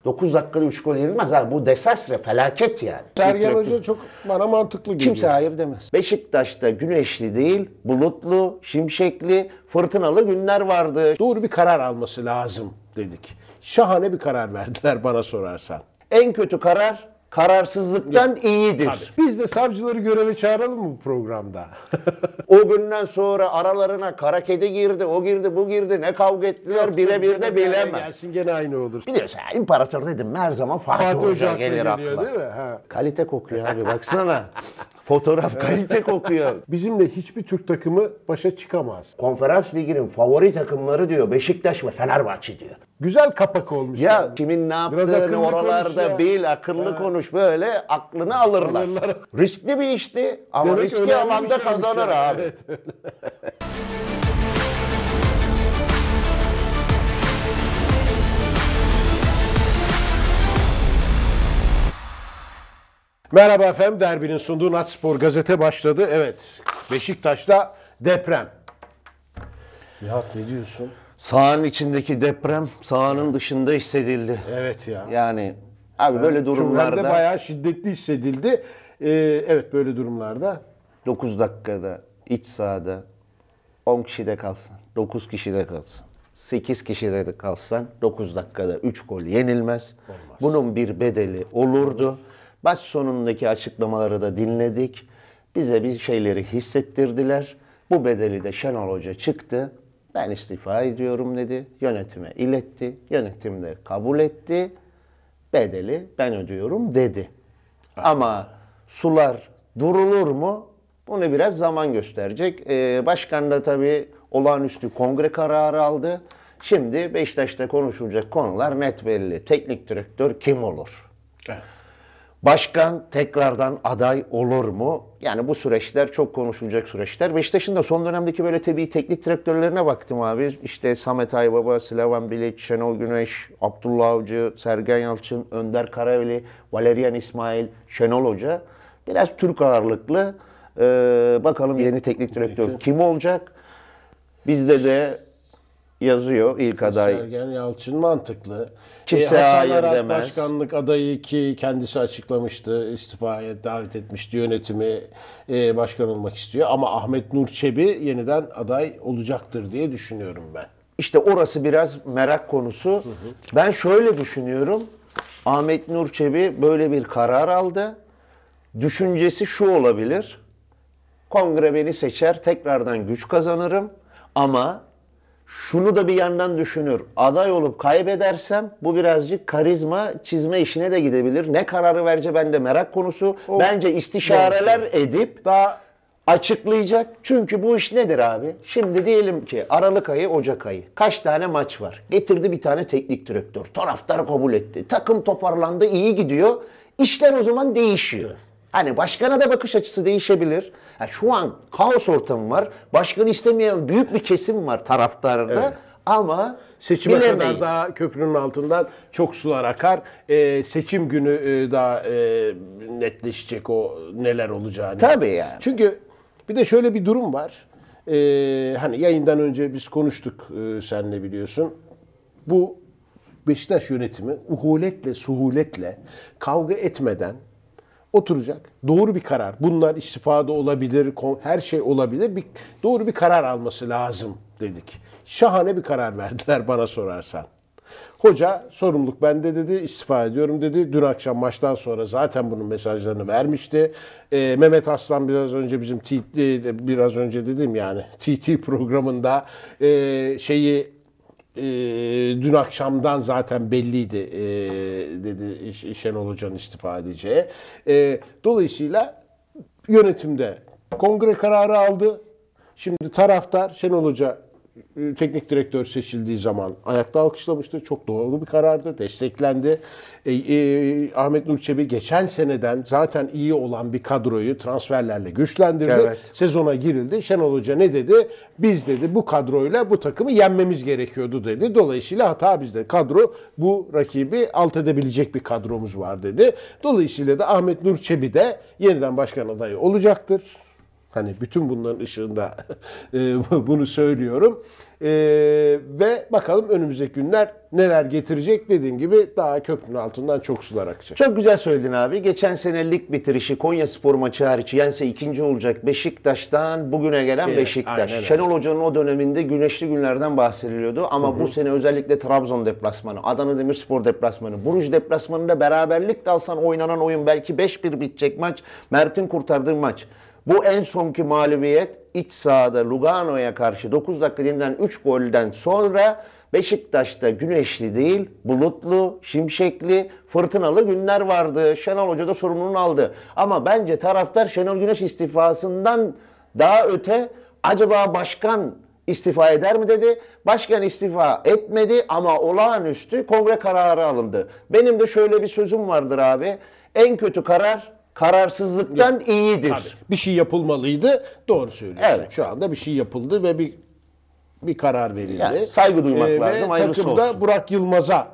9 dakikada 3 gol yenilmez abi. Bu desastre, felaket yani. Sergen Hoca çok bana mantıklı geliyor. Kimse hayır demez. Beşiktaş'ta güneşli değil, bulutlu, şimşekli, fırtınalı günler vardı. Doğru bir karar alması lazım dedik. Şahane bir karar verdiler bana sorarsan. En kötü karar kararsızlıktan iyidir. Tabii. Biz de savcıları göreve çağıralım mı bu programda? O günden sonra aralarına kara kedi girdi, o girdi, bu girdi. Ne kavga ettiler birebir de bilemem. Gelsin gene aynı olur. Biliyorsun ya, imparator dedim mi her zaman Fatih Hoca gelir akla. Değil mi? Ha. Kalite kokuyor abi baksana. Fotoğraf kalite kokuyor. Bizimle hiçbir Türk takımı başa çıkamaz. Konferans Ligi'nin favori takımları diyor Beşiktaş ve Fenerbahçe diyor. Güzel kapak olmuş. Ya yani. kimin ne Biraz yaptığını akıllı konuş oralarda ya. bil, akıllı konuş, böyle aklını alırlar. Riskli bir işti ama Demek riski önemli bir alanda şeymiş kazanır ya. abi. Evet. Merhaba efendim, Derbi'nin sunduğu Natspor Gazete başladı. Evet, Beşiktaş'ta deprem. Nihat ne diyorsun? Sahanın içindeki deprem sahanın dışında hissedildi. Evet ya. Yani abi böyle Çünkü durumlarda bayağı şiddetli hissedildi. Evet, böyle durumlarda 9 dakikada iç sahada 10 kişi de kalsan, 9 kişi de kalsan, 8 kişi de kalsan 9 dakikada 3 gol yenilmez. Olmaz. Bunun bir bedeli olurdu. Maç sonundaki açıklamaları da dinledik. Bize bir şeyleri hissettirdiler. Bu bedeli de Şenol Hoca çıktı. Ben istifa ediyorum dedi. Yönetime iletti. Yönetim de kabul etti. Bedeli ben ödüyorum dedi. Ama sular durulur mu? Bunu biraz zaman gösterecek. Başkan da tabii olağanüstü kongre kararı aldı. Şimdi Beşiktaş'ta konuşulacak konular net belli. Teknik direktör kim olur? evet. Başkan tekrardan aday olur mu? Yani bu süreçler çok konuşulacak süreçler. Beşiktaş'ın da son dönemdeki böyle tabii teknik direktörlerine baktım abi. İşte Samet Aybaba, Slaven Bilic, Şenol Güneş, Abdullah Avcı, Sergen Yalçın, Önder Karaveli, Valerian İsmail, Şenol Hoca. Biraz Türk ağırlıklı. Bakalım yeni teknik direktör kim olacak? Bizde de yazıyor ilk aday. Sergen Yalçın mantıklı. Kimse Hasan hayır Arat demez. başkanlık adayı ki kendisi açıklamıştı. İstifaya davet etmişti yönetimi. Başkan olmak istiyor. Ama Ahmet Nur Çebi yeniden aday olacaktır diye düşünüyorum ben. İşte orası biraz merak konusu. Ben şöyle düşünüyorum. Ahmet Nur Çebi böyle bir karar aldı. Düşüncesi şu olabilir. Kongre beni seçer, tekrardan güç kazanırım. Ama şunu da bir yandan düşünür. Aday olup kaybedersem bu birazcık karizma çizme işine de gidebilir. Ne kararı verecek bende merak konusu. Bence istişareler edip Daha açıklayacak. Çünkü bu iş nedir abi? Şimdi diyelim ki Aralık ayı, Ocak ayı. Kaç tane maç var? Getirdi bir tane teknik direktör. Taraftar kabul etti. Takım toparlandı, iyi gidiyor. İşler o zaman değişiyor. Hani başkana da bakış açısı değişebilir. Yani şu an kaos ortamı var. Başkanı istemeyen büyük bir kesim var taraftarda. Evet. Ama seçime bilemeyiz. kadar daha köprünün altından çok sular akar. Seçim günü daha netleşecek o neler olacağını. Tabii yani. Çünkü bir de şöyle bir durum var. Hani yayından önce biz konuştuk senle biliyorsun. Bu Beşiktaş yönetimi uhuletle, suhuletle kavga etmeden oturacak. Doğru bir karar. Bunlar istifada olabilir, her şey olabilir. Doğru bir karar alması lazım dedik. Şahane bir karar verdiler bana sorarsan. Hoca sorumluluk bende dedi, istifa ediyorum dedi. Dün akşam maçtan sonra zaten bunun mesajlarını vermişti. Mehmet Aslan biraz önce bizim biraz önce dedim yani TT programında dün akşamdan zaten belliydi dedi Şenol Hoca'nın istifa edeceği. Dolayısıyla yönetimde kongre kararı aldı. Şimdi taraftar Şenol Hoca teknik direktör seçildiği zaman ayakta alkışlamıştı. Çok doğru bir karardı. Desteklendi. Ahmet Nur Çebi geçen seneden zaten iyi olan bir kadroyu transferlerle güçlendirdi. Evet. Sezona girildi. Şenol Hoca ne dedi? Biz dedi bu kadroyla bu takımı yenmemiz gerekiyordu dedi. Dolayısıyla hata bizde. Kadro bu rakibi alt edebilecek bir kadromuz var dedi. Dolayısıyla da Ahmet Nur Çebi de yeniden başkan adayı olacaktır. Hani bütün bunların ışığında bunu söylüyorum. Ve bakalım önümüzdeki günler neler getirecek. Dediğim gibi daha köprünün altından çok sular akacak. Çok güzel söyledin abi. Geçen sene lig bitirişi Konyaspor maçı hariç yense ikinci olacak Beşiktaş'tan bugüne gelen Evet, Beşiktaş. aynen öyle. Şenol Hoca'nın o döneminde güneşli günlerden bahsediliyordu. Ama bu sene özellikle Trabzon deplasmanı, Adana Demirspor deplasmanı, Buruj deplasmanında beraberlik de alsan oynanan oyun belki 5-1 bitecek maç. Mert'in kurtardığı maç. Bu en sonki mağlubiyet iç sahada Lugano'ya karşı 9 dakika yenilen 3 golden sonra Beşiktaş'ta güneşli değil, bulutlu, şimşekli, fırtınalı günler vardı. Şenol Hoca da sorumluluğunu aldı. Ama bence taraftar Şenol Güneş istifasından daha öte acaba başkan istifa eder mi dedi. Başkan istifa etmedi ama olağanüstü kongre kararı alındı. Benim de şöyle bir sözüm vardır abi. En kötü karar kararsızlıktan iyidir. Tabii. Bir şey yapılmalıydı. Doğru söylüyorsun. Evet. Şu anda bir şey yapıldı ve bir karar verildi. Yani saygı duymak lazım. Ve Hayırlısı takım da olsun. Burak Yılmaz'a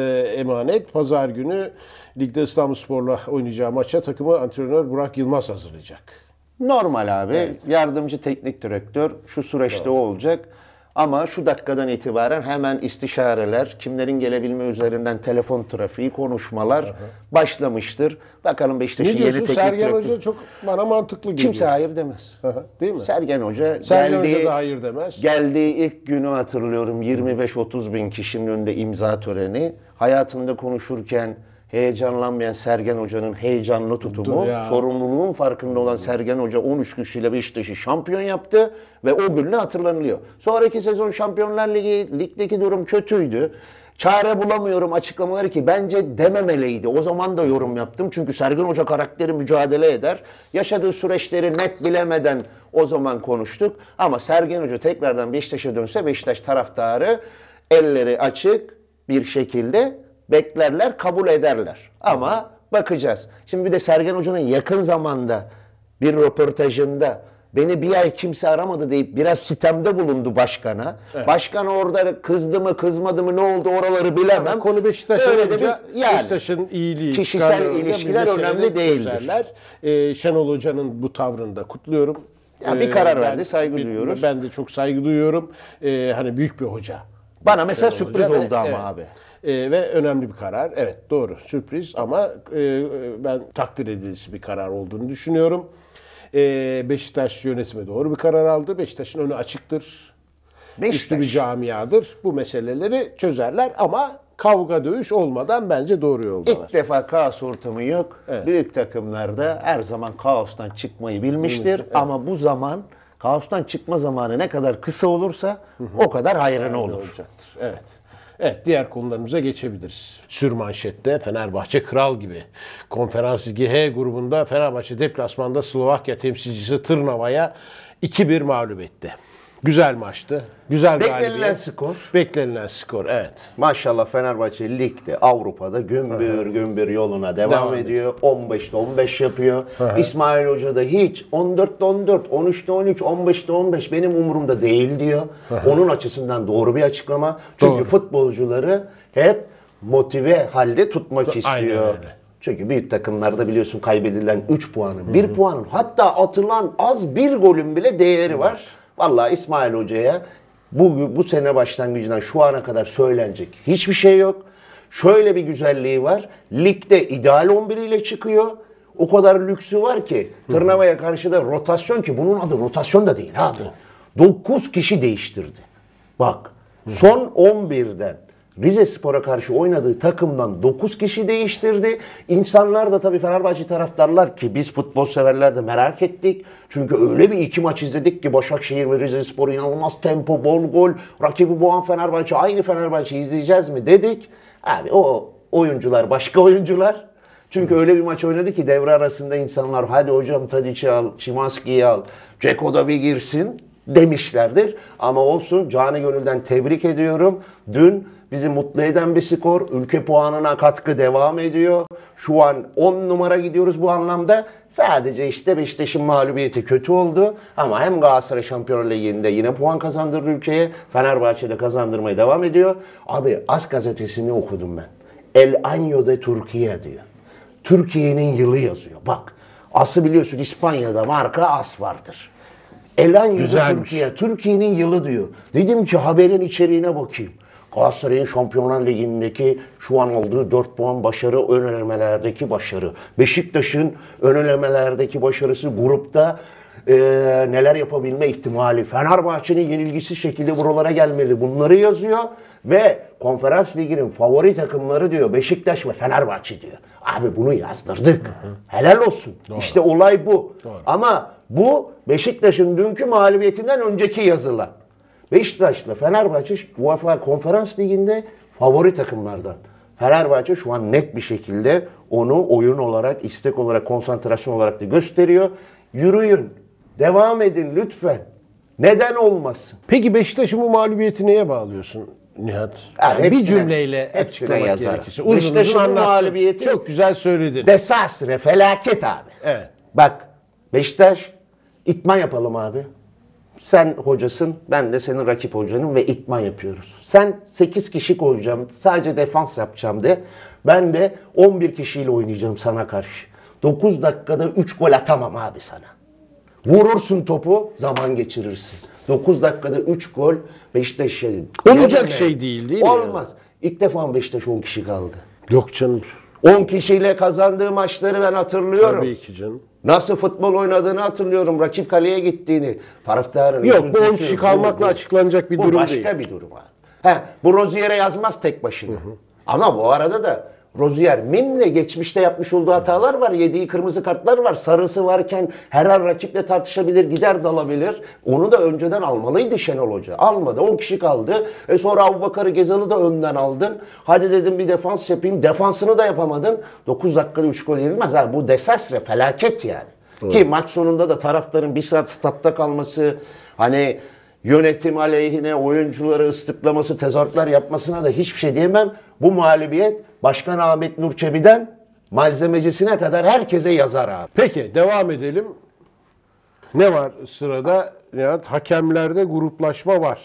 emanet. Pazar günü ligde İstanbulspor'la oynayacağı maça takımı antrenör Burak Yılmaz hazırlayacak. Normal abi. Yardımcı teknik direktör şu süreçte o olacak. Ama şu dakikadan itibaren hemen istişareler, kimlerin gelebilme üzerinden telefon trafiği, konuşmalar başlamıştır. Bakalım Beşiktaş'ın Ne yeni diyorsun? teknik Sergen direktörü. Hoca çok bana mantıklı geliyor. Kimse hayır demez. Değil mi? Sergen Hoca Sergen Hoca da hayır demez. Geldiği ilk günü hatırlıyorum. 25-30 bin kişinin önünde imza töreni. Hayatında konuşurken heyecanlanmayan Sergen Hoca'nın heyecanlı tutumu, Ya. sorumluluğun farkında olan Sergen Hoca 13 kişiyle Beşiktaş'ı şampiyon yaptı ve o günle hatırlanılıyor. Sonraki sezon Şampiyonlar Ligi, ligdeki durum kötüydü. Çare bulamıyorum açıklamaları ki bence dememeliydi. O zaman da yorum yaptım. Çünkü Sergen Hoca karakteri mücadele eder. Yaşadığı süreçleri net bilemeden o zaman konuştuk. Ama Sergen Hoca tekrardan Beşiktaş'a dönse Beşiktaş taraftarı elleri açık bir şekilde beklerler, kabul ederler. Ama bakacağız. Şimdi bir de Sergen Hoca'nın yakın zamanda bir röportajında beni bir ay kimse aramadı deyip biraz sitemde bulundu başkana. Evet. Başkan orada kızdı mı kızmadı mı ne oldu oraları bilemem. Konu Beşiktaş Öyle de olunca yani, Beşiktaş'ın iyiliği, kişisel çıkarları ilişkiler olunca önemli değildir. çözerler. Şenol Hoca'nın bu tavrını da kutluyorum. Ya bir karar verdi, saygı duyuyoruz. Ben de çok saygı duyuyorum. Hani büyük bir hoca. Bana mesela Şenol sürpriz Hoca oldu ama evet. abi. Ve önemli bir karar. Evet doğru sürpriz ama ben takdir edilisi bir karar olduğunu düşünüyorum. Beşiktaş yönetimi doğru bir karar aldı. Beşiktaş'ın önü açıktır. Güçlü bir camiadır. Bu meseleleri çözerler ama kavga dövüş olmadan bence doğru yoldalar. İlk defa kaos ortamı yok. Evet. Büyük takımlarda her zaman kaostan çıkmayı bilmiştir. Evet. Ama bu zaman kaostan çıkma zamanı ne kadar kısa olursa o kadar hayrına olur. Olacaktır. Evet. Evet, diğer konularımıza geçebiliriz. Sürmanşette Fenerbahçe kral gibi. Konferans Ligi H grubunda Fenerbahçe deplasmanda Slovakya temsilcisi Trnava'ya 2-1 mağlup etti. Güzel maçtı. Güzel Beklenilen galibiyet. skor. Beklenilen skor, evet. Maşallah Fenerbahçe ligde, Avrupa'da gümbür gümbür yoluna devam ediyor. 15'te 15 yapıyor. İsmail Hoca da hiç 14'te 14, 13'te 13, 15'te 15 benim umurumda değil diyor. Onun açısından doğru bir açıklama. Çünkü futbolcuları hep motive halde tutmak istiyor. Aynen öyle. Çünkü büyük takımlarda biliyorsun kaybedilen 3 puanın, 1 puanın hatta atılan az bir golün bile değeri var. Vallahi İsmail Hoca'ya bu sene başlangıcından şu ana kadar söylenecek hiçbir şey yok. Şöyle bir güzelliği var. Ligde ideal 11 ile çıkıyor. O kadar lüksü var ki Tırnava'ya karşı da rotasyon ki bunun adı rotasyon da değil abi. 9 kişi değiştirdi. Bak son 11'den Rizespor'a karşı oynadığı takımdan 9 kişi değiştirdi. İnsanlar da tabii Fenerbahçe taraftarlar ki biz futbol severler de merak ettik. Çünkü öyle bir iki maç izledik ki Başakşehir ve Rizespor inanılmaz tempo, bol gol, rakibi boğan Fenerbahçe, aynı Fenerbahçe izleyeceğiz mi dedik. Abi o oyuncular başka oyuncular. Çünkü öyle bir maç oynadı ki devre arasında insanlar hadi hocam Tadic'i al, Szymański'yi al, Dzeko da bir girsin demişlerdir. Ama olsun canı gönülden tebrik ediyorum. Dün bizi mutlu eden bir skor. Ülke puanına katkı devam ediyor. Şu an 10 numara gidiyoruz bu anlamda. Sadece işte Beşiktaş'ın mağlubiyeti kötü oldu. Ama hem Galatasaray Şampiyonlar Ligi'nde yine puan kazandırdı ülkeye. Fenerbahçe'de kazandırmaya devam ediyor. Abi As gazetesini okudum ben. El Año de Türkiye diyor. Türkiye'nin yılı yazıyor. Bak As'ı biliyorsun, İspanya'da marka As vardır. Elan yüzü Güzelmiş. Türkiye. Türkiye'nin yılı diyor. Dedim ki haberin içeriğine bakayım. Galatasaray'ın Şampiyonlar Ligi'ndeki şu an aldığı 4 puan başarı, ön elemelerdeki başarı. Beşiktaş'ın ön elemelerdeki başarısı, grupta neler yapabilme ihtimali. Fenerbahçe'nin yenilgisiz şekilde buralara gelmeli. Bunları yazıyor ve Konferans Ligi'nin favori takımları diyor Beşiktaş ve Fenerbahçe diyor. Abi bunu yazdırdık. Helal olsun. Doğru. İşte olay bu. Doğru. Ama bu Beşiktaş'ın dünkü mağlubiyetinden önceki yazılan. Beşiktaş'la Fenerbahçe UEFA Konferans Ligi'nde favori takımlardan. Fenerbahçe şu an net bir şekilde onu oyun olarak, istek olarak, konsantrasyon olarak da gösteriyor. Yürüyün, devam edin lütfen. Neden olmasın? Peki Beşiktaş'ın bu mağlubiyeti neye bağlıyorsun Nihat? Abi Yani bir hepsine- cümleyle hepsine açıklamak yazarım. gerekirse. Uzun Beşiktaş'ın uzun bu anlattın. mağlubiyeti- Çok güzel söyledin. Desastre, felaket abi. Evet. Bak, Beşiktaş itman yapalım abi. Sen hocasın, ben de senin rakip hocanım ve itman yapıyoruz. Sen 8 kişi koyacağım, sadece defans yapacağım de. Ben de 11 kişiyle oynayacağım sana karşı. 9 dakikada 3 gol atamam abi sana. Vurursun topu, zaman geçirirsin. 9 dakikada 3 gol Beşiktaş'a. Olacak şey değil, değil mi Olmaz. İlk defa Beşiktaş 10 kişi kaldı. Yok canım. 10 kişiyle kazandığı maçları ben hatırlıyorum. Tabii ki canım. Nasıl futbol oynadığını hatırlıyorum. Rakip kaleye gittiğini. Taraftarın Yok, bu üzüntüsü, 10 kişi kalmakla açıklanacak bir bu durum başka değil. bir durum abi. Bu Rozier'e yazmaz tek başına. Ama bu arada da Rozier Mim'le geçmişte yapmış olduğu hatalar var. Yediği kırmızı kartlar var. Sarısı varken her an rakiple tartışabilir, gider dalabilir. Onu da önceden almalıydı Şenol Hoca. Almadı. 10 kişi kaldı. Sonra Abubakar'ı, Gezal'ı da önden aldın. Hadi dedim bir defans yapayım. Defansını da yapamadın. 9 dakikada 3 gol yenilmez abi. Bu desastre, felaket yani. Ki maç sonunda da taraftarın bir saat statta kalması, hani yönetim aleyhine oyuncuları ıslıklaması, tezahüratlar yapmasına da hiçbir şey diyemem. Bu mağlubiyet Başkan Ahmet Nur Çebi'den malzemecisine kadar herkese yazar abi. Peki devam edelim. Ne var sırada? Nihat, hakemlerde gruplaşma var.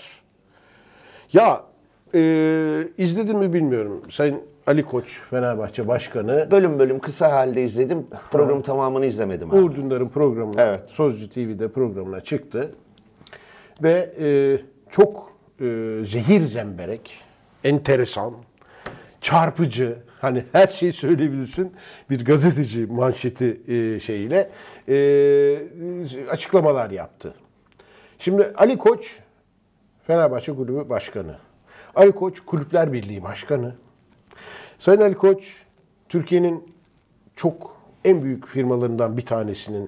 Ya izledin mi bilmiyorum. Sayın Ali Koç, Fenerbahçe Başkanı, Bölüm bölüm kısa halde izledim. Programın tamamını izlemedim abi. Uğur Dündar'ın programına, Evet. Sözcü TV'de programına çıktı. Ve çok zehir zemberek, enteresan, çarpıcı, hani her şeyi söyleyebilirsin bir gazeteci manşeti şeyiyle açıklamalar yaptı. Şimdi Ali Koç, Fenerbahçe Kulübü Başkanı. Ali Koç, Kulüpler Birliği Başkanı. Sayın Ali Koç, Türkiye'nin çok en büyük firmalarından bir tanesinin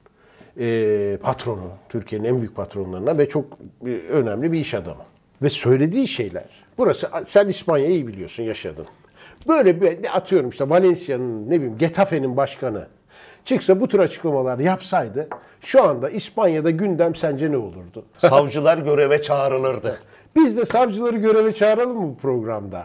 patronu, Türkiye'nin en büyük patronlarından ve çok önemli bir iş adamı. Ve söylediği şeyler, burası, sen İspanya'yı iyi biliyorsun, yaşadın. Böyle bir, atıyorum işte Valencia'nın, ne bileyim, Getafe'nin başkanı çıksa bu tür açıklamalar yapsaydı, şu anda İspanya'da gündem sence ne olurdu? Savcılar göreve çağrılırdı. Biz de savcıları göreve çağıralım mı bu programda?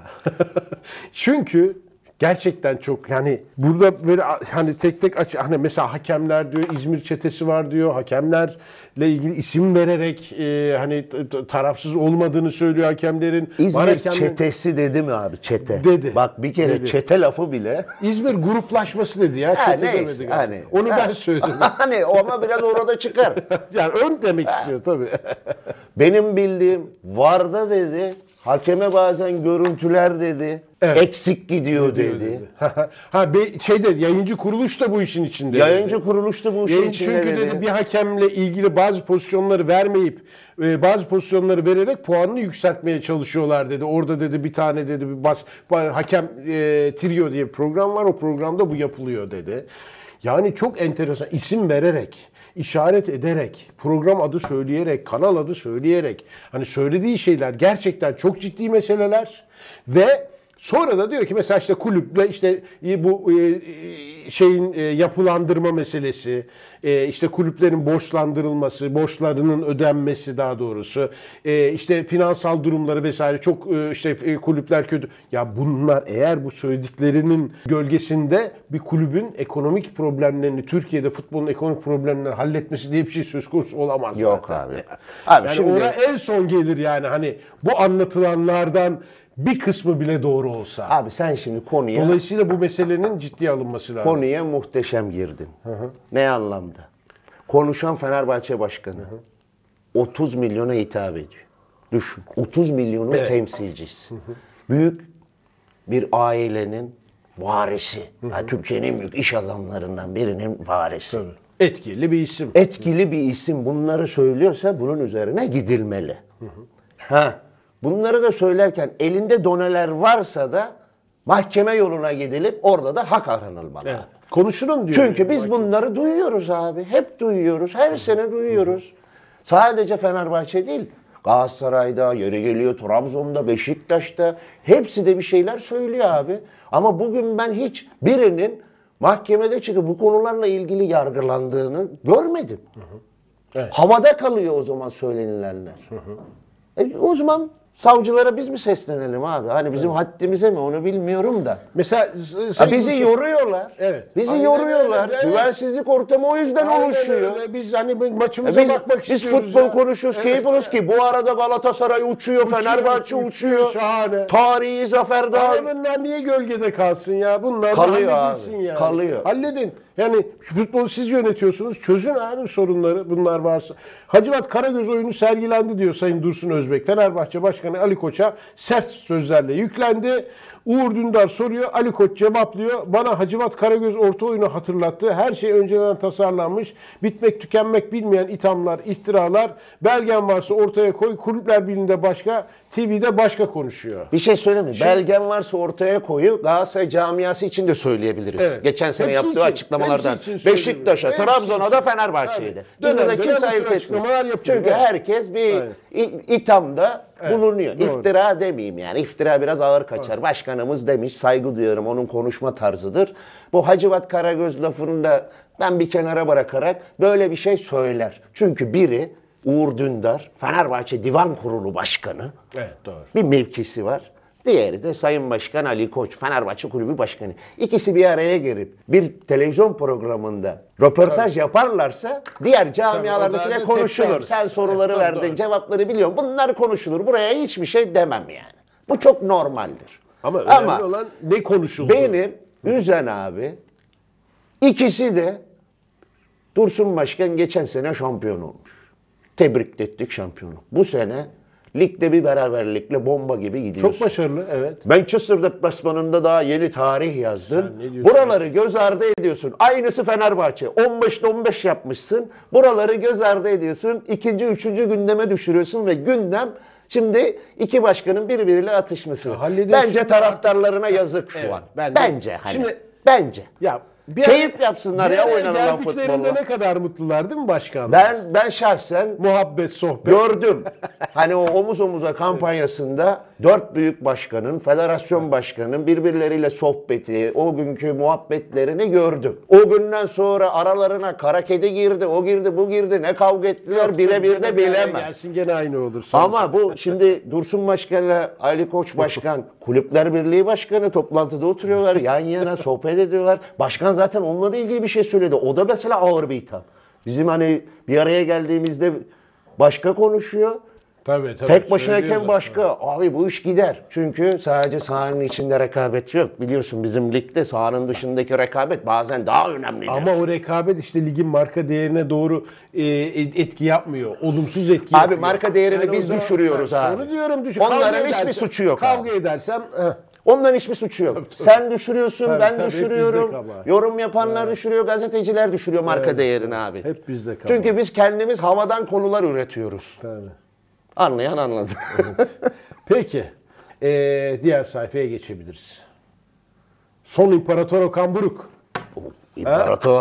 Çünkü gerçekten çok, yani burada böyle hani tek tek hani mesela hakemler diyor, İzmir çetesi var diyor. Hakemlerle ilgili isim vererek hani tarafsız olmadığını söylüyor hakemlerin. İzmir çetesi dedi mi abi? Çete. Dedi. Bak bir kere Dedi. çete lafı bile. İzmir gruplaşması dedi ya. Ha, Çete neyse, demedi galiba. hani. Onu Ha. ben söyledim. Hani ama biraz orada çıkar. Yani ön demek istiyor tabii. Benim bildiğim VAR'da dedi, hakeme bazen görüntüler dedi, Evet. eksik gidiyor dedi. Şeyde, yayıncı kuruluş da bu işin içinde. Yayıncı kuruluştu bu işin içinde Çünkü dedi. dedi bir hakemle ilgili bazı pozisyonları vermeyip bazı pozisyonları vererek puanını yükseltmeye çalışıyorlar dedi. Orada dedi bir tane dedi hakem trio diye bir program var. O programda bu yapılıyor dedi. Yani çok enteresan, isim vererek, işaret ederek, program adı söyleyerek, kanal adı söyleyerek, hani söylediği şeyler gerçekten çok ciddi meseleler ve sonra da diyor ki mesela işte kulüple işte bu şeyin yapılandırma meselesi, işte kulüplerin borçlandırılması, borçlarının ödenmesi daha doğrusu, işte finansal durumları vesaire çok işte kulüpler kötü. Ya bunlar eğer bu söylediklerinin gölgesinde bir kulübün ekonomik problemlerini, Türkiye'de futbolun ekonomik problemlerini halletmesi diye bir şey söz konusu olamaz. Yok zaten. abi. Abi Yani şimdi ona en son gelir yani hani bu anlatılanlardan bir kısmı bile doğru olsa. Abi sen şimdi Dolayısıyla bu meselenin ciddiye alınması lazım. konuya muhteşem girdin. Ne anlamda? Konuşan Fenerbahçe Başkanı 30 milyona hitap ediyor. Düşün. 30 milyonun temsilcisi. Büyük bir ailenin varisi. Yani Türkiye'nin en büyük iş adamlarından birinin varisi. Tabii. Etkili bir isim. Etkili bir isim bunları söylüyorsa bunun üzerine gidilmeli. Bunları da söylerken elinde doneler varsa da mahkeme yoluna gidilip orada da hak aranılmalı. Evet. Konuşulun diyor. Çünkü biz bunları duyuyoruz abi. Hep duyuyoruz. Her sene duyuyoruz. Sadece Fenerbahçe değil. Galatasaray'da, yeri geliyor Trabzon'da, Beşiktaş'ta. Hepsi de bir şeyler söylüyor abi. Ama bugün ben hiç birinin mahkemede çıkıp bu konularla ilgili yargılandığını görmedim. Evet. Havada kalıyor o zaman söylenilenler. O zaman savcılara biz mi seslenelim abi? Hani bizim haddimize mi onu bilmiyorum da. Mesela Bizi yoruyorlar. Evet. Bizi Aynen yoruyorlar. öyle, evet. Güvensizlik ortamı o yüzden Aynen oluşuyor. öyle. Biz hani maçımıza Biz, bakmak biz istiyoruz. futbol ya. konuşuyoruz, keyif alıyoruz ki bu arada Galatasaray uçuyor, Fenerbahçe uçuyor. Şahane. Tarihi zafer daha. Ama bunlar niye gölgede kalsın ya? Bunlar Kalıyor halledilsin abi, yani. kalıyor. Halledin. Yani futbolu siz yönetiyorsunuz. Çözün abi sorunları bunlar varsa. Hacivat Karagöz oyunu sergilendi diyor Sayın Dursun Özbek. Fenerbahçe Başkanı Ali Koç'a sert sözlerle yüklendi. Uğur Dündar soruyor. Ali Koç cevaplıyor. Bana Hacivat Karagöz orta oyunu hatırlattı. Her şey önceden tasarlanmış. Bitmek tükenmek bilmeyen ithamlar, iftiralar. Belgen varsa ortaya koy. Kulüpler Birliği'nde başka, TV'de başka konuşuyor. Bir şey söyleyeyim mi? Belgen varsa ortaya koyu Galatasaray camiası için de söyleyebiliriz. Evet. Geçen sene Hepsi yaptığı için, açıklamalardan. hepsi için Beşiktaş'a, söylüyorum. Trabzon'a da Fenerbahçe'ydi. Bizde Dönem de dönem kimse bu tür ayırt etmiyor. açıklamalar yapıyor. Çünkü Evet. herkes bir ithamda bulunuyor. doğru. İftira demeyeyim yani. İftira biraz ağır kaçar. Başkanımız demiş, saygı duyuyorum. Onun konuşma tarzıdır. Bu Hacivat Karagöz lafını da ben bir kenara bırakarak böyle bir şey söyler. Çünkü biri Uğur Dündar, Fenerbahçe Divan Kurulu Başkanı. Evet doğru. Bir mevkisi var. Diğeri de Sayın Başkan Ali Koç, Fenerbahçe Kulübü Başkanı. İkisi bir araya gelip bir televizyon programında röportaj yaparlarsa diğer camialardakiler Tabii, konuşulur. tabii. Sen soruları Evet, verdin, doğru. cevapları biliyorsun. Bunlar konuşulur. Buraya hiçbir şey demem yani. Bu çok normaldir. Ama önemli olan ne konuşuldu? Benim üzen abi ikisi de Dursun Başkan geçen sene şampiyon olmuş. Tebrik ettik şampiyonu. Bu sene ligde bir beraberlikle bomba gibi gidiyorsun. Çok başarılı evet. Manchester deplasmanında daha yeni tarih yazdın. Sen ne diyorsun? Buraları göz ardı ediyorsun. Aynısı Fenerbahçe. 15'te 15 yapmışsın. Buraları göz ardı ediyorsun. İkinci, üçüncü gündeme düşürüyorsun ve gündem şimdi iki başkanın birbiriyle atışması. hallediyorsun. Bence taraftarlarına yazık şu Evet, an. ben de- Bence hani. Şimdi- bence. Ya Keyif yapsınlar ya oynanan geldiklerinde futbolla. ne kadar mutlular değil mi başkanlar? Ben şahsen Muhabbet, sohbet. gördüm. Hani o omuz omuza kampanyasında dört büyük başkanın, federasyon başkanının birbirleriyle sohbeti, o günkü muhabbetlerini gördüm. O günden sonra aralarına kara kedi girdi, o girdi, bu girdi. Ne kavga ettiler birebir de bilemem. Gelsin gene aynı olur. Ama bu şimdi Dursun Başkan'la Ali Koç Başkan, Kulüpler Birliği Başkanı toplantıda oturuyorlar. Yan yana sohbet ediyorlar. Başkan zaten onunla da ilgili bir şey söyledi. O da mesela ağır bir itham. Bizim hani bir araya geldiğimizde başka konuşuyor. Tabii, Tek başınayken söylüyor başka. Abi bu iş gider. Çünkü sadece sahanın içinde rekabet yok. Biliyorsun bizim ligde sahanın dışındaki rekabet bazen daha önemlidir. Ama o rekabet işte ligin marka değerine doğru etki yapmıyor. Olumsuz etki Abi yapıyor. marka değerini o biz zaman- düşürüyoruz Ben abi. Onu diyorum Onların Kavga hiçbir edersem- suçu yok Kavga abi. edersem Onların hiçbir suçu yok. Sen düşürüyorsun, Tabii, ben tabii, hep düşürüyorum. bizde kabahat. Yorum yapanlar düşürüyor, gazeteciler düşürüyor marka değerini abi. hep bizde kabahat. Çünkü biz kendimiz havadan konular üretiyoruz. Tabii. Anlayan anladı. Peki. Diğer sayfaya geçebiliriz. Son İmparator Okan Buruk. İmparator.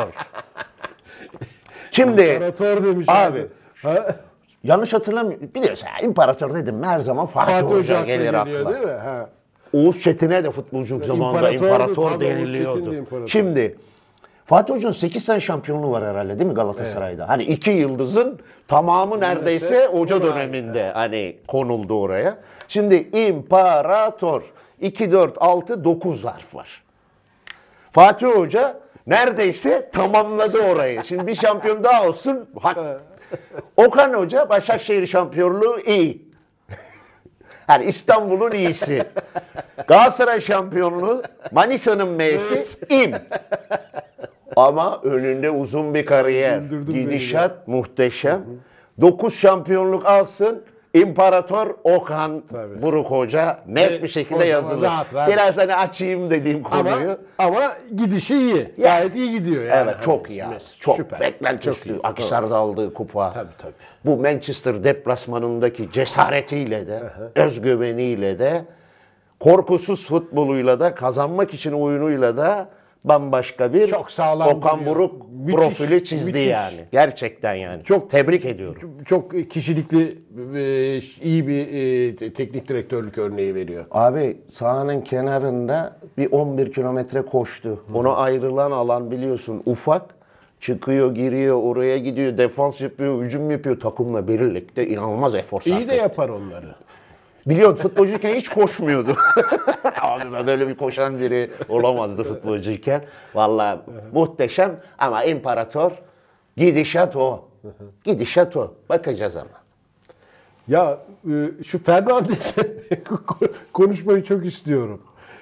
Şimdi İmparator demiş abi, Ha? yanlış hatırlamıyorum. Biliyorsun ya, imparator dedim mi her zaman Fatih, Fatih Hoca Hoca gelir geliyor akla. değil mi? Ha. Oğuz Çetin'e de futbolculuk zamanında İmparatordu, imparator tabii, Oğuz deniliyordu. Çetin de imparator. Şimdi Fatih Hoca'nın 8 tane şampiyonluğu var herhalde değil mi Galatasaray'da? Hani 2 yıldızın tamamı neredeyse Hoca döneminde hani konuldu oraya. Şimdi imparator 2, 4, 6, 9 harf var. Fatih Hoca neredeyse tamamladı orayı. Şimdi bir şampiyon daha olsun. Okan Hoca Başakşehir şampiyonluğu iyi. Yani İstanbul'un iyisi. Galatasaray şampiyonluğu, Manisa'nın M'si im. Ama önünde uzun bir kariyer. Gidişat muhteşem. 9 şampiyonluk alsın. İmparator Okan Buruk Hoca net bir şekilde yazılı. Rahat. Biraz hani açayım dediğim konuyu. Ama gidişi iyi. Gayet iyi gidiyor yani. Evet çok iyi abi. Çok Süper. beklenti üstü. Akhisar'da aldığı kupa. Tabii. Bu Manchester deplasmanındaki cesaretiyle de, özgüveniyle de, korkusuz futboluyla da, kazanmak için oyunuyla da bambaşka bir çok sağlam Okan Buruk profili çizdi yani. Gerçekten yani. Çok tebrik ediyorum. Çok kişilikli, iyi bir teknik direktörlük örneği veriyor. Abi sahanın kenarında bir 11 kilometre koştu. Ona ayrılan alan biliyorsun ufak. Çıkıyor, giriyor, oraya gidiyor, defans yapıyor, hücum yapıyor. Takımla birlikte inanılmaz efor sarf İyi de yapar onları. Biliyorsun futbolcuyken hiç koşmuyordu. Abi ben böyle bir koşan biri olamazdı futbolcuyken. Vallahi muhteşem ama imparator gidişat o. Gidişat o. Bakacağız ama. Ya şu Fernandes'e konuşmayı çok istiyorum.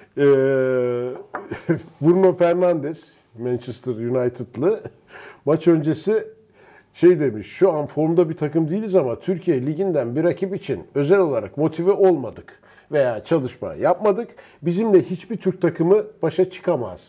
Bruno Fernandes, Manchester United'lı maç öncesi şey demiş, şu an formda bir takım değiliz ama Türkiye Ligi'nden bir rakip için özel olarak motive olmadık veya çalışma yapmadık. Bizimle hiçbir Türk takımı başa çıkamaz.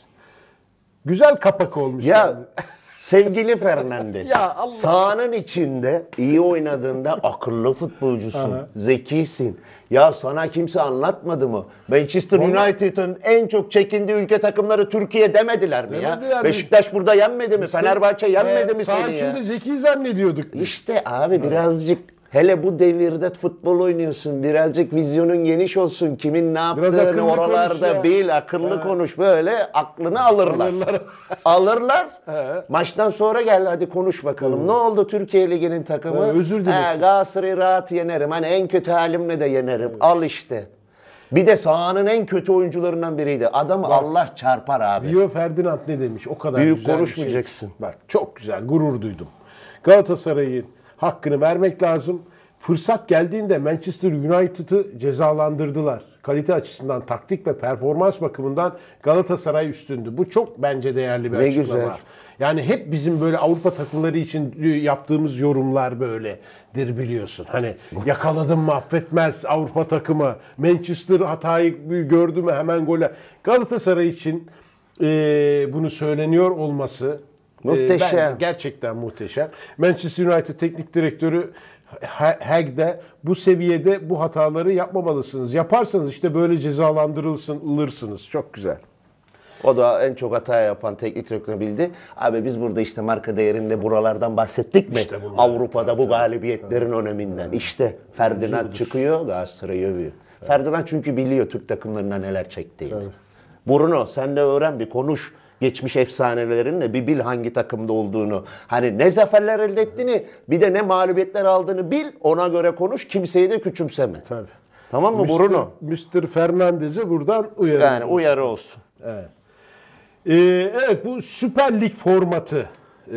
Güzel kapak olmuş. Ya yani. sevgili Fernandes, Ya Allah. sahanın içinde iyi oynadığında akıllı futbolcusun, zekisin. Ya sana kimse anlatmadı mı? Manchester United'ın en çok çekindiği ülke takımları Türkiye demediler mi ya? Demediler mi? Beşiktaş burada yenmedi mi? Fenerbahçe yenmedi mi Saha seni ya? içinde zeki zannediyorduk. İşte abi birazcık hele bu devirde futbol oynuyorsun. Birazcık vizyonun geniş olsun. Kimin ne yaptığını akıllı konuş oralarda ya. bil, akıllı konuş. Böyle aklını alırlar. Alırlar. Maçtan sonra gel hadi konuş bakalım. Ne oldu Türkiye Ligi'nin takımı? Özür dilesin. Galatasaray'ı rahat yenerim. Hani en kötü halimle de yenerim. Al işte. Bir de sahanın en kötü oyuncularından biriydi. Adam Allah çarpar abi. Rio Ferdinand ne demiş? O kadar Büyük güzel bir konuşmayacaksın. Şey. Bak çok güzel, gurur duydum. Galatasaray'ın hakkını vermek lazım. Fırsat geldiğinde Manchester United'ı cezalandırdılar. Kalite açısından, taktik ve performans bakımından Galatasaray üstündü. Bu çok bence değerli bir Ne açıklama. güzel. Yani hep bizim böyle Avrupa takımları için yaptığımız yorumlar böyledir biliyorsun. Hani yakaladım mı affetmez Avrupa takımı. Manchester hatayı gördü mü hemen gole. Galatasaray için bunu söyleniyor olması Muhteşem. bence gerçekten muhteşem. Manchester United teknik direktörü Hag de bu seviyede bu hataları yapmamalısınız. Yaparsanız işte böyle cezalandırılırsınız. Çok güzel. O da en çok hata yapan teknik direktörü bildi. Abi biz burada işte marka değerinde buralardan bahsettik mi? İşte bunlar. Avrupa'da bu galibiyetlerin öneminden. İşte Ferdinand çıkıyor, Galatasaray'ı övüyor. Ferdinand çünkü biliyor Türk takımlarına neler çektiğini. Bruno sen de öğren bir konuş. Geçmiş efsanelerinle bir bil hangi takımda olduğunu. Hani ne zaferler elde ettiğini bir de ne mağlubiyetler aldığını bil. Ona göre konuş. Kimseyi de küçümseme. Tabii. Tamam mı Bruno? Mr. Fernandez'e buradan uyarı. Yani uyarı olsun. Evet. Evet bu Süper Lig formatı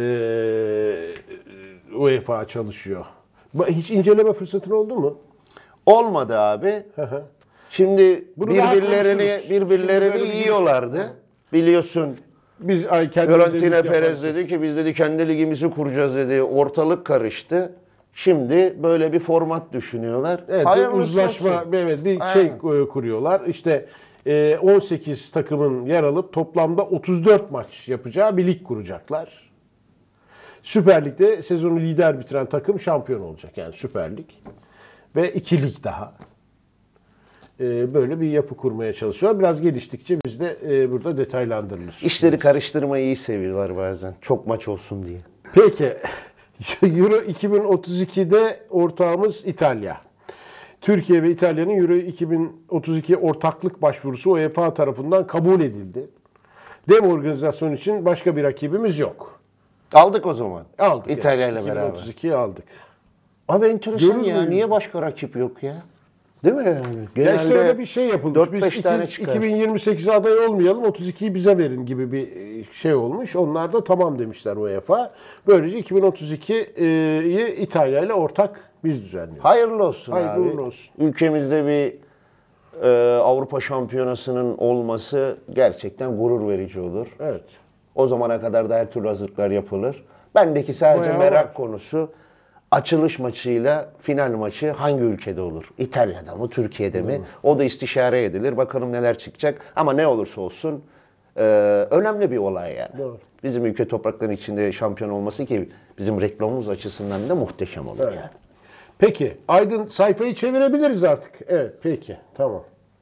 UEFA çalışıyor. Hiç inceleme fırsatın oldu mu? Olmadı abi. Şimdi Bunu daha birbirlerini konuşuruz. Şimdi birbirlerini böyle bir- yiyorlardı. Biliyorsun Biz kendimize Fiorentina lig Perez yaparız. dedi ki biz dedi kendi ligimizi kuracağız dedi. Ortalık karıştı. Şimdi böyle bir format düşünüyorlar. Evet, bir Hayırlısı uzlaşma, olsun. evet, bir Aynen. şey kuruyorlar. İşte 18 takımın yer alıp toplamda 34 maç yapacağı bir lig kuracaklar. Süper Lig'de sezonu lider bitiren takım şampiyon olacak. Yani Süper Lig. Ve 2 lig daha. Böyle bir yapı kurmaya çalışıyor. Biraz geliştikçe biz de burada detaylandırılır. İşleri karıştırmayı iyi seviyorlar bazen. Çok maç olsun diye. Peki, Euro 2032'de ortağımız İtalya. Türkiye ve İtalya'nın Euro 2032 ortaklık başvurusu UEFA tarafından kabul edildi. Dev organizasyon için başka bir rakibimiz yok. Aldık o zaman. Aldık. İtalya ile yani. beraber. 2032'yi aldık. Abi enteresan Görür ya. müyüm? Niye başka rakip yok ya? Değil mi yani? Ya işte öyle bir şey yapılmış. 4-5 tane çıkar. 2028'e aday olmayalım, 32'yi bize verin gibi bir şey olmuş. Onlar da tamam demişler UEFA. Böylece 2032'yi İtalya ile ortak Biz düzenliyoruz. Hayırlı olsun Hayırlı abi. uğurlu olsun. Ülkemizde bir Avrupa Şampiyonası'nın olması gerçekten gurur verici olur. Evet. O zamana kadar da her türlü hazırlıklar yapılır. Bendeki sadece Bayağı merak var. konusu açılış maçıyla final maçı hangi ülkede olur? İtalya'da mı, Türkiye'de mi? O da istişare edilir. Bakalım neler çıkacak. Ama ne olursa olsun önemli bir olay yani. Doğru. Bizim ülke topraklarının içinde şampiyon olması ki bizim reklamımız açısından da muhteşem olur yani. Peki. Aydın sayfayı çevirebiliriz artık. Evet. Peki. Tamam.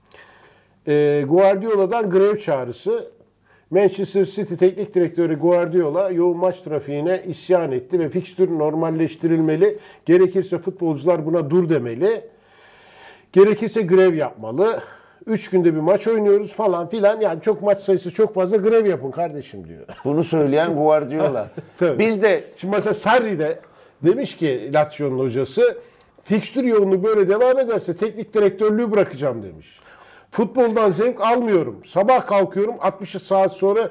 Guardiola'dan grev çağrısı. Manchester City Teknik Direktörü Guardiola yoğun maç trafiğine isyan etti ve fikstür normalleştirilmeli. Gerekirse futbolcular buna dur demeli. Gerekirse grev yapmalı. 3 günde bir maç oynuyoruz falan filan. Yani çok maç sayısı çok fazla, grev yapın kardeşim diyor. Bunu söyleyen Guardiola. Tabii. Biz de Şimdi mesela Sarri de demiş ki, Lazio'nun hocası, fikstür yoğunluğu böyle devam ederse teknik direktörlüğü bırakacağım demiş. Futboldan zevk almıyorum. Sabah kalkıyorum, 60 saat sonra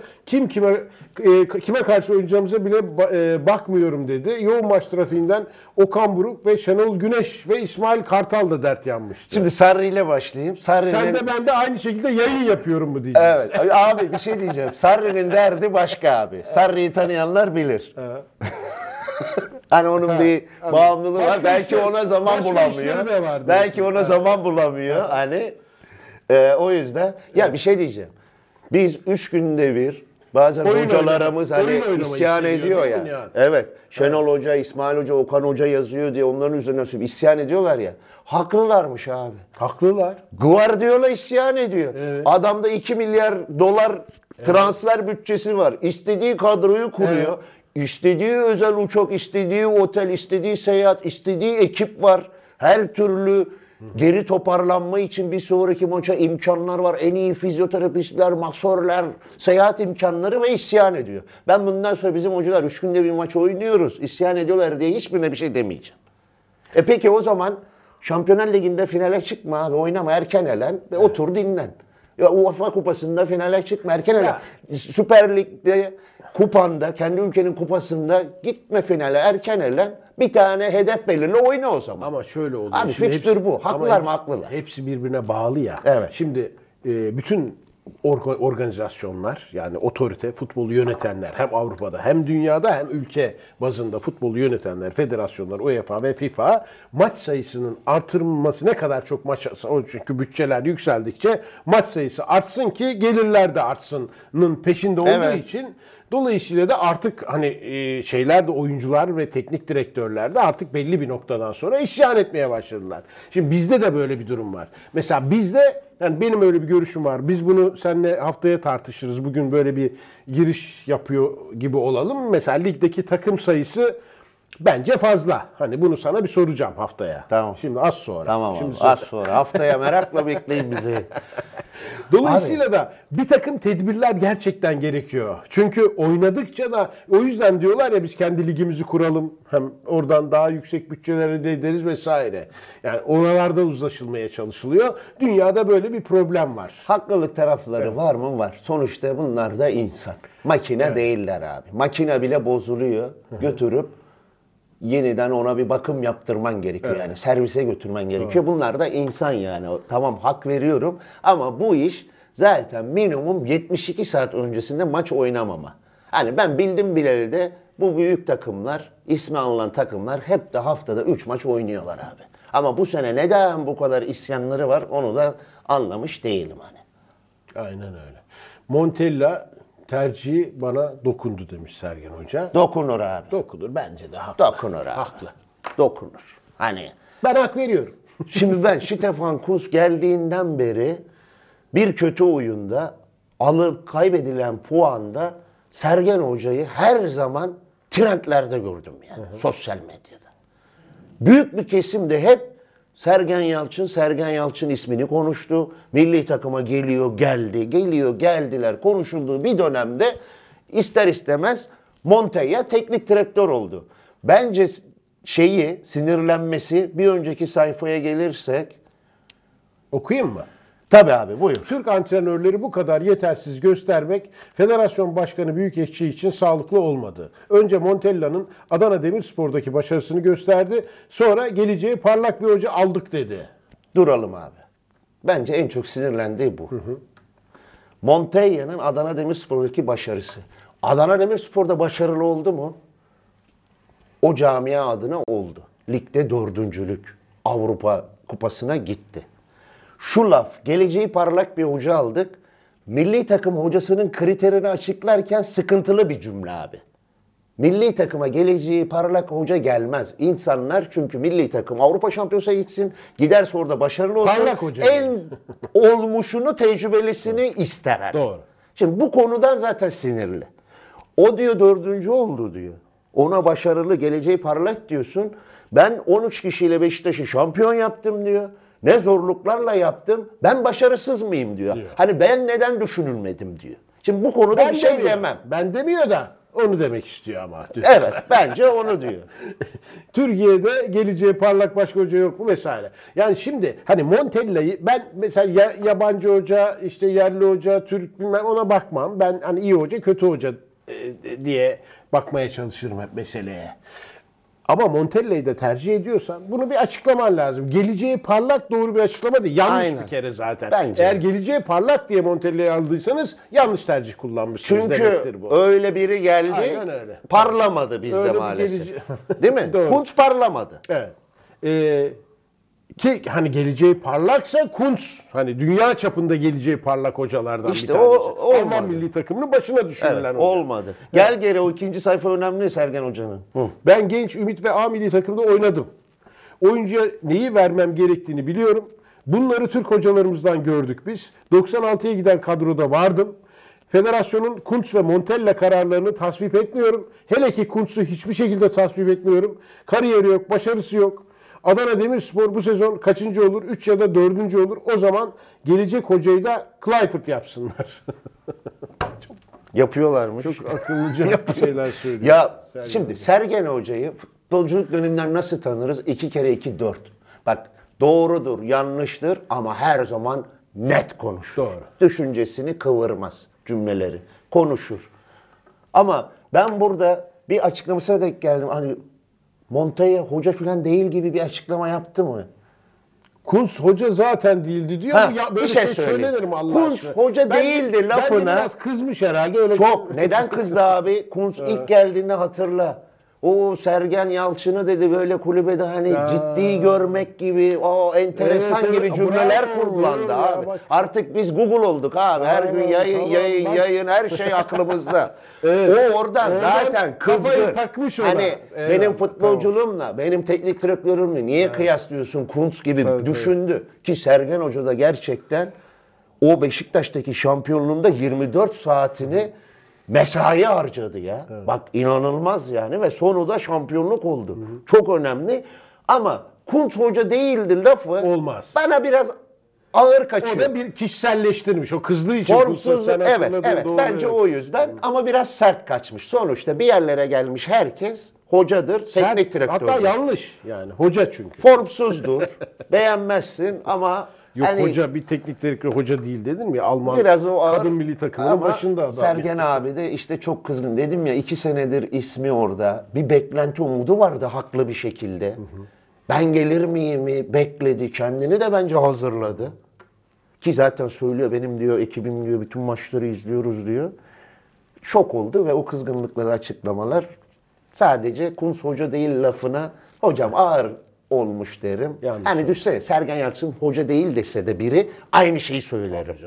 kime karşı oynayacağımıza bile bakmıyorum dedi. Yoğun maç trafiğinden Okan Buruk ve Şenol Güneş ve İsmail Kartal da dert yanmıştı. şimdi Sarri ile başlayayım. sen de ben de aynı şekilde yayın yapıyorum mu diyeceğiz. Evet. Abi bir şey diyeceğim. Sarri'nin derdi başka abi. Sarri'yi tanıyanlar bilir. Hani onun bir bağımlılığı var. Başka Belki işler- ona zaman başka bulamıyor. işleri de var Belki diyorsun. ona zaman bulamıyor. Hani o yüzden ya bir şey diyeceğim. Biz 3 günde bir bazen Oyun hocalarımız oynamak- hani oyun oynamayı isyan seviyor, ediyor değil ya. mi yani? Evet. Şenol Hoca, İsmail Hoca, Okan Hoca yazıyor diye onların üzerine söylüyor. İsyan ediyorlar ya. Haklılarmış abi. Haklılar. Guardiola isyan ediyor. Evet. Adamda 2 milyar dolar transfer bütçesi var. İstediği kadroyu kuruyor. İstediği özel uçak, istediği otel, istediği seyahat, istediği ekip var. Her türlü geri toparlanma için bir sonraki maça imkanlar var. En iyi fizyoterapistler, masörler, seyahat imkanları ve isyan ediyor. Ben bundan sonra bizim hocalar 3 günde bir maç oynuyoruz, isyan ediyorlar diye hiçbirine bir şey demeyeceğim. Peki o zaman Şampiyonlar Ligi'nde finale çıkma abi, oynama, erken elen ve otur dinlen. Ya UEFA Kupası'nda finale çıkma, erken elen. Süper Lig'de, kupanda, kendi ülkenin kupasında gitme finale, erken elen. Bir tane hedef belirle, oyna o zaman. Ama şöyle oluyor. Abi Şimdi fikstür bu. Haklılar ama mı? Haklılar. Hepsi birbirine bağlı ya. Evet. Şimdi bütün organizasyonlar, yani otorite, futbolu yönetenler, hem Avrupa'da hem dünyada hem ülke bazında futbolu yönetenler, federasyonlar, UEFA ve FIFA, maç sayısının artırılması, ne kadar çok maç, çünkü bütçeler yükseldikçe maç sayısı artsın ki gelirler de artsının peşinde olduğu Evet. için, dolayısıyla da artık hani şeyler de, oyuncular ve teknik direktörler de artık belli bir noktadan sonra isyan etmeye başladılar. Şimdi bizde de böyle bir durum var. Mesela bizde, yani benim öyle bir görüşüm var. Biz bunu seninle haftaya tartışırız. Bugün böyle bir giriş yapıyor gibi olalım. Mesela ligdeki takım sayısı bence fazla. Hani bunu sana bir soracağım haftaya. Tamam. Şimdi az sonra. Tamam Şimdi abi, az sonra. Haftaya merakla bekleyin bizi. Dolayısıyla da bir takım tedbirler gerçekten gerekiyor. Çünkü oynadıkça da, o yüzden diyorlar ya, biz kendi ligimizi kuralım. Hem oradan daha yüksek bütçeler elde ederiz vesaire. Yani oralarda uzlaşılmaya çalışılıyor. Dünyada böyle bir problem var. Haklılık tarafları var mı? Var. Sonuçta bunlar da insan. Makine değiller abi. Makine bile bozuluyor. Götürüp yeniden ona bir bakım yaptırman gerekiyor. Yani servise götürmen gerekiyor. Bunlar da insan yani. Tamam, hak veriyorum ama bu iş zaten minimum 72 saat öncesinde maç oynamama. Hani ben bildim bileli de bu büyük takımlar, ismi anılan takımlar hep de haftada 3 maç oynuyorlar abi. Ama bu sene neden bu kadar isyanları var onu da anlamış değilim hani. Aynen öyle. Montella tercihi bana dokundu demiş Sergen Hoca. Dokunur abi. Dokunur, bence de haklı. Dokunur abi. Haklı. Dokunur. Hani Ben hak veriyorum. şimdi ben Stefan Kuntz geldiğinden beri bir kötü oyunda alıp kaybedilen puanda Sergen Hoca'yı her zaman trendlerde gördüm yani sosyal medyada. Büyük bir kesim de hep Sergen Yalçın ismini konuştu. Milli takıma geliyor, geldi, geliyor, geldiler konuşulduğu bir dönemde ister istemez Montella teknik direktör oldu. Bence sinirlenmesi, bir önceki sayfaya gelirsek, Okuyayım mı? Tabii abi, buyur. Türk antrenörleri bu kadar yetersiz göstermek Federasyon Başkanı Büyükekşi için sağlıklı olmadı. Önce Montella'nın Adana Demirspor'daki başarısını gösterdi. Sonra geleceği parlak bir hoca aldık dedi. Duralım abi. Bence en çok sinirlendiği bu. Montella'nın Adana Demirspor'daki başarısı. Adana Demirspor'da başarılı oldu mu? O camia adına oldu. Ligde dördüncülük. Avrupa Kupası'na gitti. Şu laf, geleceği parlak bir hoca aldık. Milli takım hocasının kriterini açıklarken sıkıntılı bir cümle abi. Milli takıma geleceği parlak hoca gelmez. İnsanlar çünkü milli takım Avrupa Şampiyonası'na gitsin, giderse orada başarılı olsun. Parlak hoca en olmuşunu, tecrübelisini ister. Doğru. Şimdi bu konudan zaten sinirli. O diyor dördüncü oldu diyor. Ona başarılı, geleceği parlak diyorsun. Ben 13 kişiyle Beşiktaş'ı şampiyon yaptım diyor. Ne zorluklarla yaptım. Ben başarısız mıyım diyor. Hani ben neden düşünülmedim diyor. Şimdi bu konuda bir şey demem. Ben demiyor da onu demek istiyor ama. Evet, bence onu diyor. Türkiye'de geleceği parlak başka hoca yok mu vesaire. Yani şimdi hani Montella'yı ben mesela yabancı hoca, işte yerli hoca, Türk bilmem ona bakmam. Ben hani iyi hoca, kötü hoca diye bakmaya çalışırım hep meseleye. Ama Montella'yı da tercih ediyorsan bunu bir açıklaman lazım. Geleceği parlak doğru bir açıklama değil. Yanlış Aynen. bir kere zaten. Bence. Eğer geleceği parlak diye Montella'yı aldıysanız yanlış tercih kullanmışsınız demektir Çünkü bu. öyle biri geldi, Aynen öyle. parlamadı bizde Öyle bir maalesef. Değil mi? Doğru. Kuntz parlamadı. Evet. Ki hani geleceği parlaksa Kuntz hani dünya çapında geleceği parlak hocalardan İşte bir tanesi. o olmadı. Alman milli takımının başına düşürülen Evet, hoca. olmadı. Gel geri o ikinci sayfa önemli Sergen Hoca'nın. Ben genç, ümit ve A milli takımda oynadım. Oyuncuya neyi vermem gerektiğini biliyorum. Bunları Türk hocalarımızdan gördük biz. 96'ya giden kadroda vardım. Federasyonun Kuntz ve Montella kararlarını tasvip etmiyorum. Hele ki Kuntz'u hiçbir şekilde tasvip etmiyorum. Kariyeri yok, başarısı yok. Adana Demirspor bu sezon kaçıncı olur? 3 ya da 4. olur. O zaman gelecek hocayı da Clifford yapsınlar. Yapıyorlarmış. Çok akıllıca şeyler söylüyor. Ya Sergen şimdi Hoca. Sergen Hoca'yı futbolculuk döneminden nasıl tanırız? 2 kere 2 4. Bak doğrudur, yanlıştır ama her zaman net konuşur. Doğru. Düşüncesini kıvırmaz cümleleri. Konuşur. Ama ben burada bir açıklamasına denk geldim. Hani Montella hoca falan değil gibi bir açıklama yaptı mı? Kuntz hoca zaten değildi diyor. Ha, Ya böyle bir şey şey söyleyeyim. söylenir mi Allah Kuntz aşkına? hoca değildi Ben lafına. de biraz kızmış herhalde. Öyle Çok. Neden kızdı abi? Kuntz ilk geldiğinde hatırla. O Sergen Yalçın'ı dedi böyle kulübede hani ciddi görmek gibi, o enteresan Evet, gibi evet. cümleler Bravo, kullandı bravo ya, abi. bak. Artık biz Google olduk abi. Her gün Aynen, yayın, tamam, yayın, bak. yayın her şey aklımızda. Evet. O oradan Oradan zaten kafayı kızgın. takmış ona. Hani Evet, benim futbolculuğumla, benim teknik direktörümle niye kıyaslıyorsun Kuntz gibi Tabii, düşündü. Ki Sergen Hoca da gerçekten o Beşiktaş'taki şampiyonluğunda 24 saatini mesai harcadı ya. Bak inanılmaz yani ve sonu da şampiyonluk oldu. Çok önemli. Ama Kuntz hoca değildi lafı Olmaz. bana biraz ağır O kaçıyor. da bir kişiselleştirmiş. O kızdığı için. Formsuz, Sen evet, hatırladın, evet. doğru, Bence evet. o yüzden ama biraz sert kaçmış. Sonuçta bir yerlere gelmiş herkes hocadır, teknik direktördür. Hatta yanlış yani. Hoca çünkü. Formsuzdur, beğenmezsin ama Yok hani hoca bir teknik direktör hoca değil dedin mi? Alman biraz o ağır. kadın milli takımının Ama başında adam. Sergen abi de işte çok kızgın. Dedim ya 2 senedir ismi orada. Bir beklenti umudu vardı haklı bir şekilde. Ben gelir miyim bekledi. Kendini de bence hazırladı. Ki zaten söylüyor benim diyor ekibim diyor bütün maçları izliyoruz diyor. Şok oldu ve o kızgınlıkları açıklamalar sadece Kuntz hoca değil lafına hocam ağır olmuş derim. Yanlış Hani düşsene Sergen Yalçın hoca değil dese de biri aynı şeyi söylerim.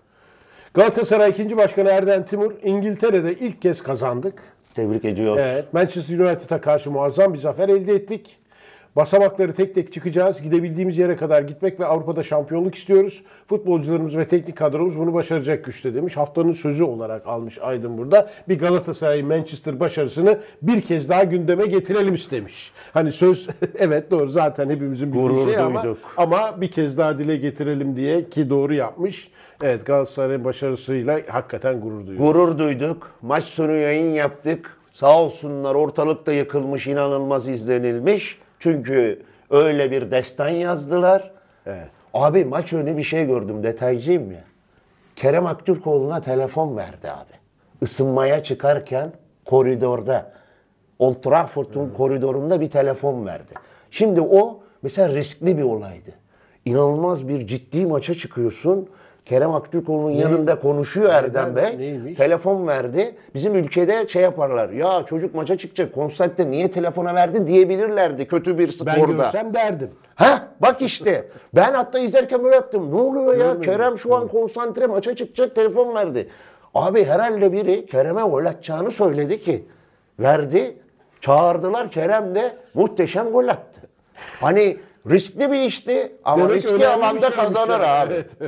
Galatasaray 2. Başkanı Erden Timur, İngiltere'de ilk kez kazandık. Tebrik ediyoruz. Evet, Manchester United'a karşı muazzam bir zafer elde ettik. Basamakları tek tek çıkacağız. Gidebildiğimiz yere kadar gitmek ve Avrupa'da şampiyonluk istiyoruz. Futbolcularımız ve teknik kadromuz bunu başaracak güçte demiş. Haftanın sözü olarak almış Aydın burada. Bir Galatasaray Manchester başarısını bir kez daha gündeme getirelim istemiş. Hani söz evet doğru zaten hepimizin bildiği Gurur şey duyduk. ama bir kez daha dile getirelim diye ki doğru yapmış. Evet Galatasaray'ın başarısıyla hakikaten gurur duyuyoruz. Gurur duyduk. Maç sonu yayın yaptık. Sağ olsunlar ortalıkta yıkılmış, inanılmaz izlenilmiş. Çünkü öyle bir destan yazdılar. Evet. Abi maç önü bir şey gördüm, detaycıyım ya. Kerem Aktürkoğlu'na telefon verdi abi. Isınmaya çıkarken koridorda, Old Trafford'un koridorunda bir telefon verdi. Şimdi o mesela riskli bir olaydı. İnanılmaz bir ciddi maça çıkıyorsun. Kerem Aktürkoğlu'nun yanında konuşuyor Erdem Bey. Neymiş? Telefon verdi. Bizim ülkede şey yaparlar. Ya çocuk maça çıkacak, konserde niye telefona verdin diyebilirlerdi kötü bir sporda. Ben görsem derdim. Ha bak işte. Ben hatta izlerken böyle yaptım. Ne oluyor ya? Kerem şu an konsantre, maça çıkacak, telefon verdi. Abi herhalde biri Kerem'e gol atacağını söyledi ki. Verdi. Çağırdılar. Kerem de muhteşem gol attı. Hani riskli bir işti ama Demek riski önemli bir alanda şeymiş kazanır yani. abi. Evet.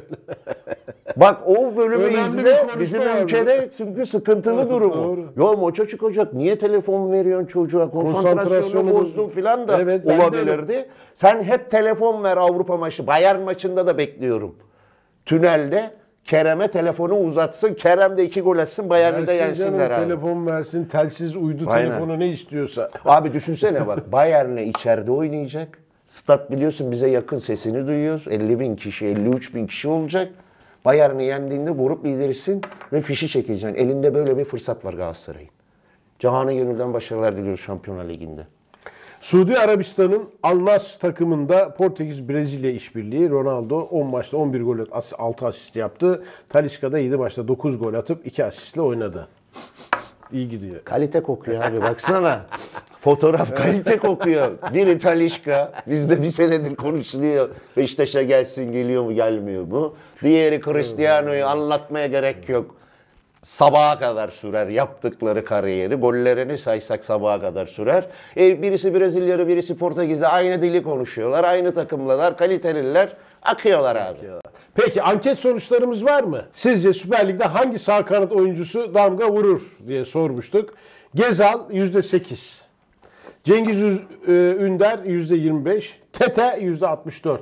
Bak o bölümü Önemli bir izle. konuşma Bizim var ülkede çünkü sıkıntılı durumu. Doğru. Ya maça çıkacak. Niye telefon veriyorsun çocuğa? Konsantrasyonu Konsantrasyonu bozdun filan da Evet, ben de olabilirdi. Sen hep telefon ver Avrupa maçı. Bayern maçında da bekliyorum. Tünelde Kerem'e telefonu uzatsın. Kerem de 2 gol atsın. Bayern'i de Versin canım, yensinler abi. telefon versin, telsiz uydu Aynen. telefonu ne istiyorsa. Abi düşünsene bak Bayern'le içeride oynayacak. Stat biliyorsun bize yakın, sesini duyuyoruz. 50 bin kişi, 53 bin kişi olacak. Bayern'i yendiğinde grup liderisin ve fişi çekeceksin. Elinde böyle bir fırsat var Galatasaray'ın. Canı gönülden başarılar diliyoruz Şampiyonlar Ligi'nde. Suudi Arabistan'ın Al Nassr takımında Portekiz-Brezilya işbirliği. Ronaldo 10 maçta 11 gol, 6 asist yaptı. Talisca da 7 maçta 9 gol atıp 2 asistle oynadı. İyi gidiyor. Kalite kokuyor abi baksana. Fotoğraf kalite kokuyor. Biri Talisca, bizde bir senedir konuşuluyor. Beşiktaş'a gelsin, geliyor mu gelmiyor mu? Diğeri Cristiano'yu anlatmaya gerek yok. Sabaha kadar sürer yaptıkları kariyeri. Gollerini saysak sabaha kadar sürer. Birisi Brezilyalı, birisi Portekizli, aynı dili konuşuyorlar. Aynı takımdalar, kaliteliler. Akıyorlar abi. Peki anket sonuçlarımız var mı? Sizce Süper Lig'de hangi sağ kanat oyuncusu damga vurur diye sormuştuk. Gezal %8. Cengiz Ünder %25. Tete %64.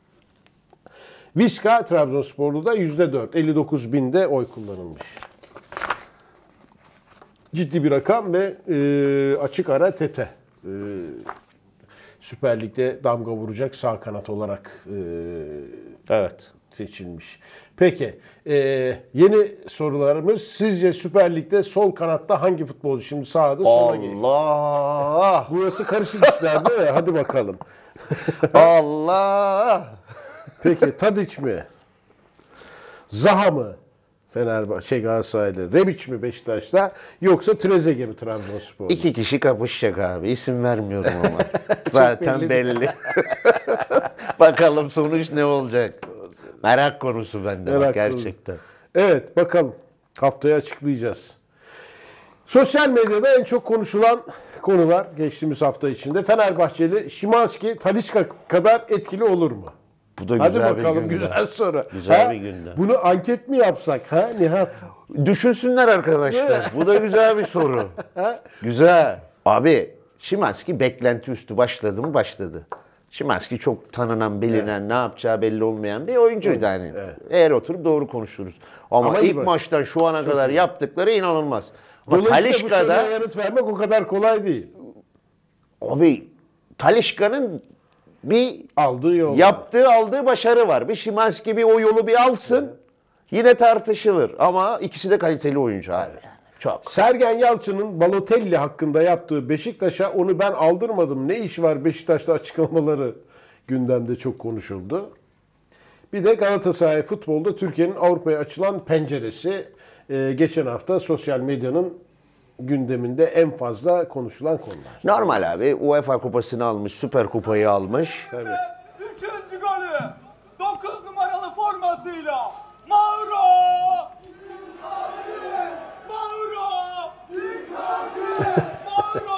Viska Trabzonsporlu da %4. 59 binde oy kullanılmış. Ciddi bir rakam ve açık ara Tete. Süper Lig'de damga vuracak sağ kanat olarak Evet. seçilmiş. Peki yeni sorularımız. Sizce Süper Lig'de sol kanatta hangi futbolcu şimdi sağda sola geçiyor? Allah! Burası karışık işler değil mi? Hadi bakalım. Allah! Peki Tadic mi? Zaha mı? Fenerbahçe Galatasaray'da. Rebic mi Beşiktaş'ta? Yoksa Trezeguet mi Trabzonspor'da? 2 kişi kapışacak abi. İsim vermiyorum ama. Zaten belli. Bakalım sonuç ne olacak? Merak konusu bende Merak bak gerçekten. Evet bakalım. Haftaya açıklayacağız. Sosyal medyada en çok konuşulan konular geçtiğimiz hafta içinde. Fenerbahçeli Szymański Talisca kadar etkili olur mu? Bu da Hadi güzel bakalım, bir gündem. güzel soru. Güzel bir gündem. Bunu anket mi yapsak ha Nihat? Düşünsünler arkadaşlar. Bu da güzel bir soru. Güzel. Abi Szymański beklenti üstü başladı mı? Başladı. Szymański çok tanınan, bilinen, ne yapacağı belli olmayan bir oyuncuydu hani. Eğer oturup doğru konuşuruz. Ama iyi ilk bak. maçtan şu ana kadar yaptıkları inanılmaz. Ama Dolayısıyla bu soruya Talisca'da yanıt vermek o kadar kolay değil. abi Talisca'nın bir Aldığı yol. aldığı başarı var. Bir Szymański bir o yolu bir alsın. Yine tartışılır ama ikisi de kaliteli oyuncu abi. Yani. Çok. Sergen Yalçın'ın Balotelli hakkında yaptığı Beşiktaş'a onu ben aldırmadım ne iş var Beşiktaş'ta açıklamaları gündemde çok konuşuldu. Bir de Galatasaray futbolda Türkiye'nin Avrupa'ya açılan penceresi geçen hafta sosyal medyanın gündeminde en fazla konuşulan konular. Normal abi. UEFA kupasını almış, Süper Kupayı almış. Tabii. Üçüncü golü 9 numaralı formasıyla Mauro! Mauro! Mauro!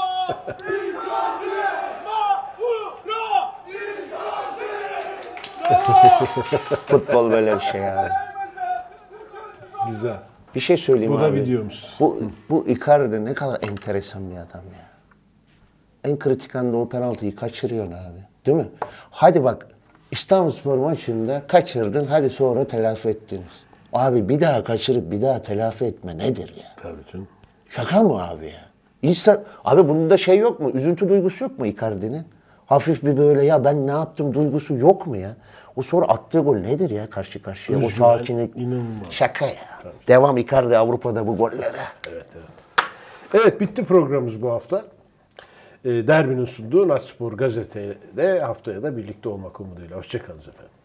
Futbol böyle bir şey abi. Güzel. Bir şey söyleyeyim Bu abi. da videomuz. Bu Icardi ne kadar enteresan bir adam ya. En kritik anda o penaltıyı kaçırıyorsun abi. Değil mi? Hadi bak İstanbulspor maçında kaçırdın, hadi sonra telafi ettiniz. Abi bir daha kaçırıp bir daha telafi etme nedir ya? Tabii canım. Şaka mı abi ya? İnsan, abi bunda şey yok mu? Üzüntü duygusu yok mu Icardi'nin? hafif bir böyle ya ben ne yaptım duygusu yok mu ya? O sonra attığı gol nedir ya karşı karşıya? O Özgüven, sakinlik. inanılmaz. Şaka ya. Devam Icardi Avrupa'da bu gollere. Evet, bitti programımız bu hafta. Derbinin sunduğu Natspor Gazete'de haftaya da birlikte olmak umuduyla. Hoşçakalın efendim.